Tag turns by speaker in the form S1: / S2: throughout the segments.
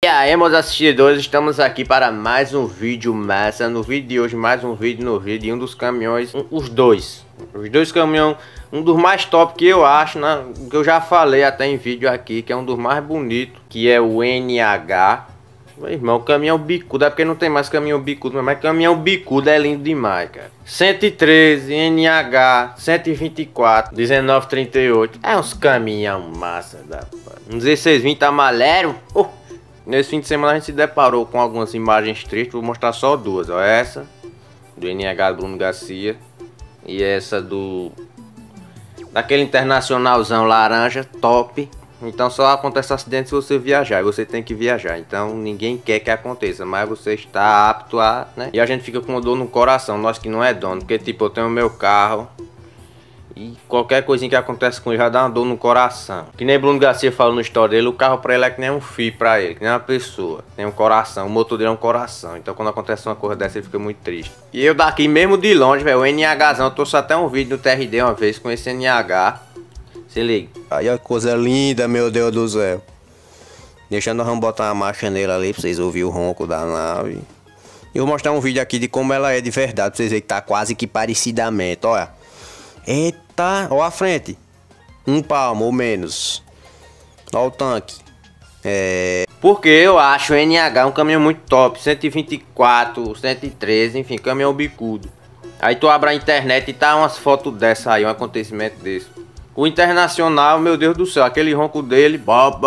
S1: E aí, meus assistidores, estamos aqui para mais um vídeo massa. No vídeo de hoje, mais um vídeo no vídeo. E um dos caminhões, os dois caminhões, um dos mais top que eu acho, né? Que eu já falei até em vídeo aqui, que é um dos mais bonitos, que é o NH. Meu irmão, caminhão bicudo, é porque não tem mais caminhão bicudo, mas caminhão bicudo é lindo demais, cara. 113, NH, 124, 1938. É uns caminhão massa da... Um 1620 amarelo. Nesse fim de semana a gente se deparou com algumas imagens tristes. Vou mostrar só duas, ó. Essa do NH do Bruno Garcia e essa daquele internacionalzão laranja, top. Então só acontece acidente se você viajar, e você tem que viajar. Então ninguém quer que aconteça, mas você está apto a, né? E a gente fica com dor no coração, nós que não é dono. Porque tipo, eu tenho meu carro e qualquer coisinha que acontece com ele já dá uma dor no coração. Que nem Bruno Garcia falou no história dele, o carro pra ele é que nem um fio pra ele, que nem uma pessoa. Tem um coração, o motor dele é um coração. Então quando acontece uma coisa dessa ele fica muito triste. E eu daqui mesmo de longe, velho, o NHzão, eu trouxe até um vídeo no TRD uma vez com esse NH. Se liga.
S2: Aí a coisa linda, meu Deus do céu. Deixando nós vamos botar uma marcha nele ali pra vocês ouvirem o ronco da nave. E vou mostrar um vídeo aqui de como ela é de verdade, pra vocês verem que tá quase que parecidamente, olha. Eita, ó a frente. Um palmo ou menos. Ó o tanque.
S1: Porque eu acho o NH um caminhão muito top. 124, 113, enfim, caminhão bicudo. Aí tu abre a internet e tá umas fotos dessa aí, um acontecimento desse. O Internacional, meu Deus do céu, aquele ronco dele,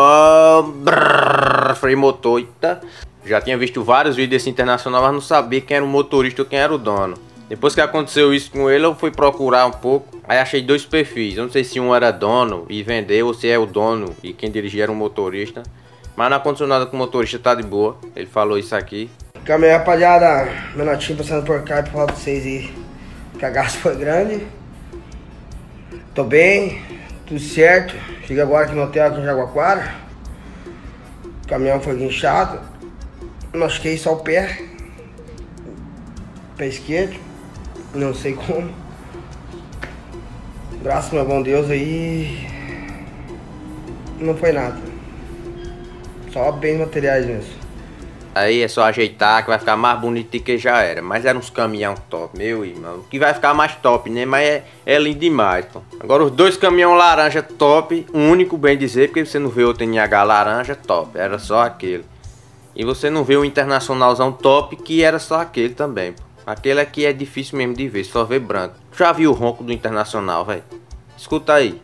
S1: freio motor, eita. Já tinha visto vários vídeos desse Internacional, mas não sabia quem era o motorista ou quem era o dono. Depois que aconteceu isso com ele, eu fui procurar um pouco. Aí achei dois perfis. Eu não sei se um era dono e vendeu, ou se é o dono e quem dirigia era um motorista. Mas não aconteceu nada com o motorista, tá de boa. Ele falou isso aqui.
S3: Caminhão, rapaziada, meu notinho passando por cá pra falar pra vocês aí que a gasto foi grande. Tô bem, tudo certo. Cheguei agora aqui no hotel aqui em Jaguaquara. O caminhão foi guinchado. Machuquei só o pé esquerdo. Não sei como. Graças ao meu bom Deus aí. Não foi nada. Só bens materiais mesmo.
S1: Aí é só ajeitar que vai ficar mais bonito do que já era. Mas era uns caminhão top, meu irmão. Que vai ficar mais top, né? Mas é lindo demais, pô. Agora os dois caminhão laranja top, único bem dizer, porque você não vê outro NH laranja top. Era só aquele. E você não vê o internacionalzão top, que era só aquele também, pô. Aquele aqui é difícil mesmo de ver, só vê branco. Já viu o ronco do Internacional, velho? Escuta aí.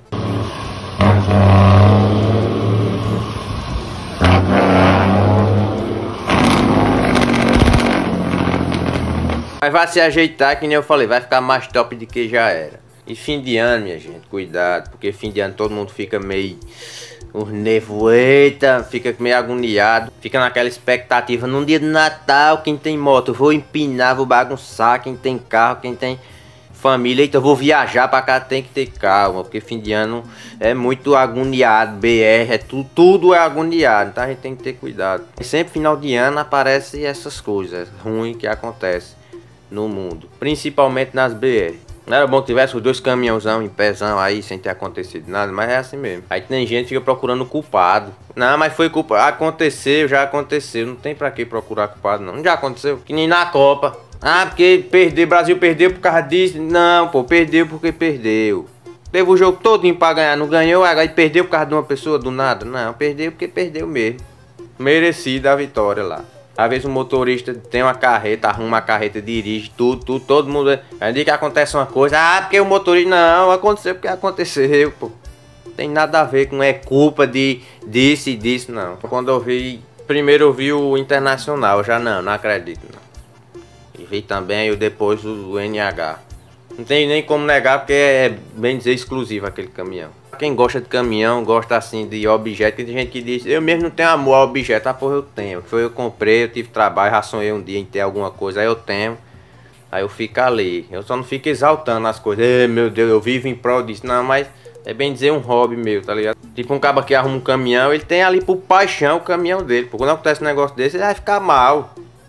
S1: Mas vai se ajeitar, que nem eu falei, vai ficar mais top do que já era. E fim de ano, minha gente, cuidado, porque fim de ano todo mundo fica meio... Os nervos, eita, fica meio agoniado. Fica naquela expectativa, num dia de Natal, quem tem moto, vou empinar, vou bagunçar. Quem tem carro, quem tem família, eita, eu vou viajar pra cá, tem que ter calma. Porque fim de ano é muito agoniado, BR, é tudo é agoniado, então a gente tem que ter cuidado. E sempre final de ano aparecem essas coisas ruins que acontecem no mundo, principalmente nas BR. Não era bom que tivesse os dois caminhãozão em pezão aí sem ter acontecido nada, mas é assim mesmo. Aí tem gente que fica procurando culpado. Não, mas foi culpa. Aconteceu, já aconteceu. Não tem pra que procurar culpado, não. Já aconteceu. Que nem na Copa. Ah, porque perdeu, Brasil perdeu por causa disso. Não, pô, perdeu porque perdeu. Teve o jogo todinho pra ganhar, não ganhou, aí perdeu por causa de uma pessoa do nada. Não, perdeu porque perdeu mesmo. Merecida a vitória lá. Às vezes o motorista tem uma carreta, arruma uma carreta, dirige, tudo, todo mundo. Aí diz que acontece uma coisa, porque o motorista não, aconteceu porque aconteceu, pô. Tem nada a ver com culpa disso e disso, não. Quando eu vi, primeiro eu vi o Internacional, já não acredito, não. E vi também depois o NH. Não tem nem como negar porque é bem dizer exclusivo aquele caminhão. Quem gosta de caminhão, gosta assim de objeto, tem gente que diz, eu mesmo não tenho amor a objeto, porra, eu tenho. Foi eu comprei, eu tive trabalho, já sonhei um dia em ter alguma coisa, aí eu tenho. Aí eu fico ali, eu só não fico exaltando as coisas, meu Deus, eu vivo em prol disso, não, mas é bem dizer um hobby meu, tá ligado? Tipo um cara que arruma um caminhão, ele tem ali por paixão o caminhão dele, porque quando acontece um negócio desse, ele vai ficar mal.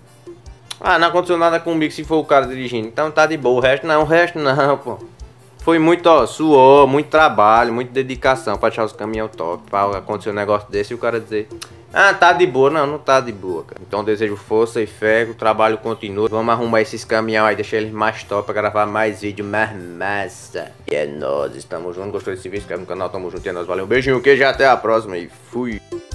S1: Ah, não aconteceu nada comigo se for o cara dirigindo, então tá de boa, o resto não, pô. Foi muito suor, muito trabalho, muita dedicação pra deixar os caminhões top. Pra acontecer um negócio desse e o cara dizer, Ah, tá de boa. Não, não tá de boa, cara. Então desejo força e fé, que o trabalho continua. Vamos arrumar esses caminhão aí, deixar eles mais top pra gravar mais vídeo, mais massa. E é nóis, estamos juntos. Gostou desse vídeo? Se inscreve no canal, tamo junto e é nóis. Valeu, um beijinho, queijo, até a próxima e fui.